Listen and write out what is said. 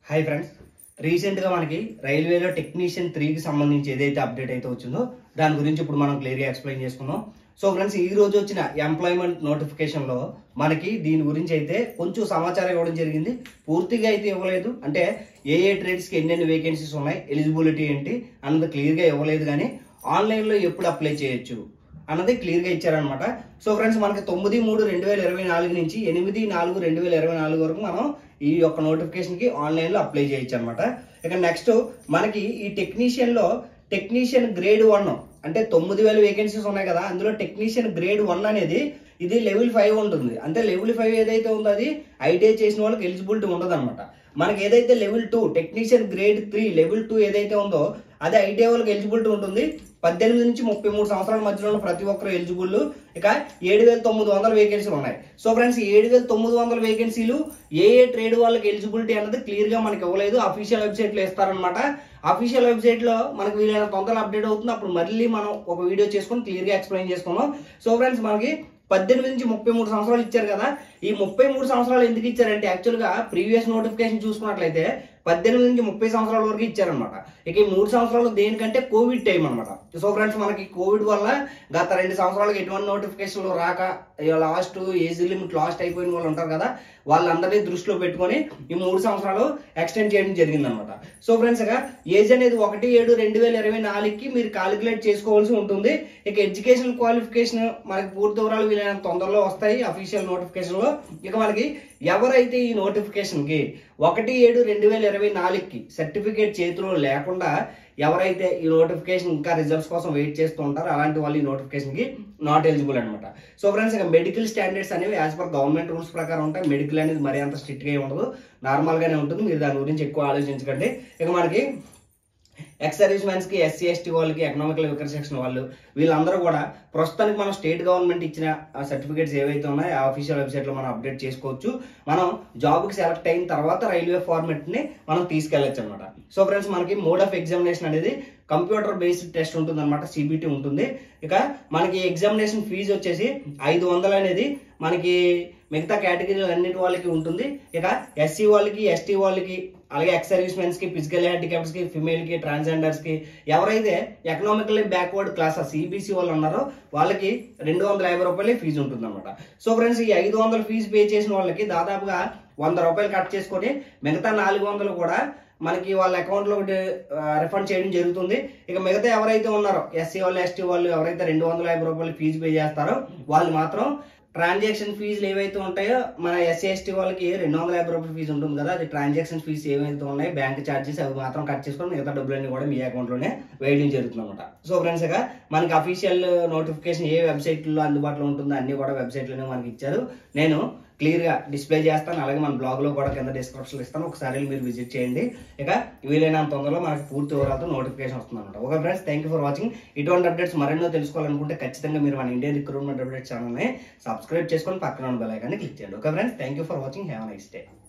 Hi friends, రీసెంట్గా మనకి రైల్వేలో టెక్నీషియన్ 3కి సంబంధించి ఏదైతే అప్డేట్ అయితే వచ్చిందో దాని గురించి ఇప్పుడు మనం క్లియర్గా ఎక్స్ప్లెయిన్ చేసుకుందాం. సో ఫ్రెండ్స్, ఈ రోజు వచ్చిన ఎంప్లాయ్మెంట్ నోటిఫికేషన్లో మనకి దీని గురించి అయితే కొంచెం సమాచారం ఇవ్వడం జరిగింది. పూర్తిగా అయితే ఇవ్వలేదు, అంటే ఏ ట్రేడ్స్కి ఎన్నెన్ని వేకెన్సీస్ ఉన్నాయి, ఎలిజిబిలిటీ ఏంటి అన్నది క్లియర్గా ఇవ్వలేదు. కానీ ఆన్లైన్లో ఎప్పుడు అప్లై చేయొచ్చు అన్నది క్లియర్గా ఇచ్చారనమాట. సో ఫ్రెండ్స్, మనకి 9/3/2024 నుంచి 8/4/2024 వరకు మనం ఈ యొక్క నోటిఫికేషన్కి ఆన్లైన్లో అప్లై చేయొచ్చు అనమాట. ఇక నెక్స్ట్ మనకి ఈ టెక్నీషియన్ గ్రేడ్ 1 అంటే 9,000 వేకెన్సీస్ ఉన్నాయి కదా, అందులో టెక్నీషియన్ గ్రేడ్ 1 అనేది ఇది లెవెల్ 5 ఉంటుంది. అంటే లెవెల్ 5 ఏదైతే ఉందో అది ఐటీఐ చేసిన వాళ్ళకి ఎలిజిబిలిటీ ఉండదు అనమాట. మనకి ఏదైతే లెవెల్ 2 టెక్నీషియన్ గ్రేడ్ 3 లెవెల్ 2 ఏదైతే ఉందో అది ఐటీఐ వాళ్ళకి ఎలిజిబిలిటీ ఉంటుంది. 18 నుంచి 33 సంవత్సరాల మధ్యలో ఉన్న ప్రతి ఒక్కరు ఎలిజిబుల్. ఇక 7,900 వేకెన్సీలు ఉన్నాయి. సో ఫ్రెండ్స్, 7,900 వేకెన్సీలు ఏ ట్రేడ్ వాళ్ళకి ఎలిజిబిలిటీ అన్నది క్లియర్ గా మనకి ఇవ్వలేదు. అఫీషియల్ వెబ్సైట్ లో ఇస్తారనమాట. అఫీషియల్ వెబ్సైట్ లో మనకి వీలైన తొందరగా అప్డేట్ అవుతుంది. అప్పుడు మళ్ళీ మనం ఒక వీడియో చేసుకొని క్లియర్ గా ఎక్స్ప్లెయిన్ చేసుకున్నాం. సో ఫ్రెండ్స్, మనకి 18 నుంచి 33 సంవత్సరాలు ఇచ్చారు కదా. ఈ 33 సంవత్సరాలు ఎందుకు ఇచ్చారంటే యాక్చువల్ గా ప్రీవియస్ నోటిఫికేషన్ చూసుకున్నట్లయితే 18 నుంచి 30 సంవత్సరాల వరకు ఇచ్చారనమాట. ఇక ఈ 3 సంవత్సరాలు దేనికంటే కోవిడ్ టైం అనమాట. సో ఫ్రెండ్స్, మనకి కోవిడ్ వల్ల గత 2 సంవత్సరాలకు ఎటువంటి నోటిఫికేషన్లు రాక లాస్ట్ ఏజ్ లిమిట్ లాస్ట్ అయిపోయిన వాళ్ళు ఉంటారు కదా, వాళ్ళందరినీ దృష్టిలో పెట్టుకొని ఈ 3 సంవత్సరాలు ఎక్స్టెండ్ చేయడం జరిగింది అనమాట. సో ఫ్రెండ్స్, ఇక ఏజ్ అనేది 1/7/2024కి మీరు క్యాలిక్యులేట్ చేసుకోవాల్సి ఉంటుంది. ఇక ఎడ్యుకేషన్ క్వాలిఫికేషన్ మనకి పూర్తి వివరాలు వీలైన తొందరలో వస్తాయి అఫీషియల్ నోటిఫికేషన్ లో. ఇక మనకి ఎవరైతే ఈ నోటిఫికేషన్ కి 1/7/2024కి సర్టిఫికేట్ చేతిలో లేకుండా ఎవరైతే ఈ నోటిఫికేషన్ ఇంకా రిజల్ట్స్ కోసం వెయిట్ చేస్తూ ఉంటారో అలాంటి వాళ్ళు ఈ నోటిఫికేషన్ కి నాట్ ఎలిజిబుల్ అనమాట. సో ఫ్రెండ్స్, ఇక మెడికల్ స్టాండర్డ్స్ అనేవి యాజ్ పర్ గవర్నమెంట్ రూల్స్ ప్రకారం ఉంటాయి. మెడికల్ అనేది మరీ అంత స్ట్రిక్ట్ గా ఉండదు, నార్మల్ గానే ఉంటుంది. మీరు దాని గురించి ఎక్కువ ఆలోచించకండి. ఇక మనకి ఎక్స్ సర్వీస్ మ్యాన్స్ కి, ఎస్సీ ఎస్టీ వాళ్ళకి, ఎకనామికల్ వీకర్ సెక్షన్ వాళ్ళు వీళ్ళందరూ కూడా ప్రస్తుతానికి మనం స్టేట్ గవర్నమెంట్ ఇచ్చిన సర్టిఫికేట్స్ ఏవైతే ఉన్నాయో ఆ అఫీషియల్ వెబ్సైట్ లో మనం అప్డేట్ చేసుకోవచ్చు. మనం జాబ్ కి సెలెక్ట్ అయిన తర్వాత రైల్వే ఫార్మెట్ ని మనం తీసుకెళ్లొచ్చు అనమాట. సో ఫ్రెండ్స్, మనకి మోడ్ ఆఫ్ ఎగ్జామినేషన్ అనేది కంప్యూటర్ బేస్డ్ టెస్ట్ ఉంటుంది అనమాట, సిబిటి ఉంటుంది. ఇక మనకి ఎగ్జామినేషన్ ఫీజు వచ్చేసి 500 అనేది మనకి మిగతా కేటగిరీలు అన్నిటి వాళ్ళకి ఉంటుంది. ఇక ఎస్సీ వాళ్ళకి, ఎస్టీ వాళ్ళకి, అలాగే ఎక్స్ సర్వీస్ మెన్స్ కి, ఫిజికల్ హ్యాండిక్యాప్స్ కి, ఫిమేల్ కి, ట్రాన్స్జెండర్స్ కి, ఎవరైతే ఎకనామికల్లీ బ్యాక్వర్డ్ క్లాస్ ఈబీసీ వాళ్ళు ఉన్నారో వాళ్ళకి 250 రూపాయలే ఫీజు ఉంటుంది అనమాట. సో ఫ్రెండ్స్, ఈ 500 ఫీజు పే చేసిన వాళ్ళకి దాదాపుగా 100 రూపాయలు కట్ చేసుకొని మిగతా 400 కూడా మనకి వాళ్ళ అకౌంట్ లో రిఫండ్ చేయడం జరుగుతుంది. ఇక మిగతా ఎవరైతే ఉన్నారో ఎస్సీ వాళ్ళు, ఎస్టీ వాళ్ళు ఎవరైతే 250 రూపాయలు ఫీజు పే చేస్తారో వాళ్ళు మాత్రం ట్రాన్సాక్షన్ ఫీజులు ఏవైతే ఉంటాయో మన ఎస్సీ ఎస్టీ వాళ్ళకి 250 రూపాయల ఫీజు ఉంటుంది కదా, అది ట్రాన్సాక్షన్ ఫీజు ఏవైతే ఉన్నాయో బ్యాంక్ ఛార్జెస్ అవి మాత్రం కట్ చేసుకొని మిగతా డబ్బులన్నీ కూడా మీ అకౌంట్ లోనే వేయడం జరుగుతుంది అనమాట. సో ఫ్రెండ్స్, ఇక మనకి అఫీషియల్ నోటిఫికేషన్ ఏ వెబ్సైట్ లో అందుబాటులో ఉంటుందో అన్ని కూడా వెబ్సైట్ లోనే మనకి ఇచ్చారు. నేను క్లియర్ గా డిస్ప్లే చేస్తాను, అలాగే మన బ్లాగ్ లో కూడా కింద డిస్క్రిప్షన్ ఇస్తాను, ఒకసారి మీరు విజిట్ చేయండి. ఇక వీలైనంత తొందరలో మనకి పూర్తి వివరాలతో నోటిఫికేషన్ వస్తుంది అనమాట. Okay friends, thank you for watching. ఇటువంటి అప్డేట్స్ మరెన్నో తెలుసుకోవాలనుకుంటే ఖచ్చితంగా మీరు మన ఇండియన్ రిక్రూట్మెంట్ అప్డేట్ ఛానల్ ని సబ్స్క్రైబ్ చేసుకొని పక్కన ఉన్న బెల్ ఐకాన్ ని క్లిక్ చేయండి. Okay friends, thank you for watching. Have a nice day.